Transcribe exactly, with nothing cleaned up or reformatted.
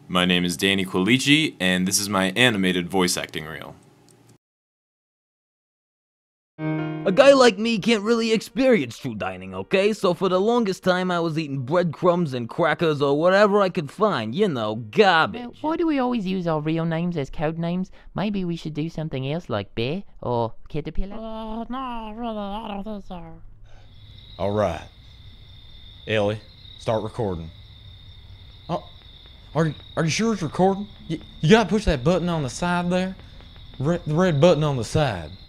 My name is Danny Quilici, and this is my animated voice acting reel. A guy like me can't really experience true dining, okay? So for the longest time I was eating breadcrumbs and crackers or whatever I could find, you know, garbage. Uh, why do we always use our real names as code names? Maybe we should do something else like bear or caterpillar? Uh, no, really, I don't think so. Alright. Ellie, start recording. Oh, are you, are you sure it's recording? You, you gotta push that button on the side there? Re the red button on the side.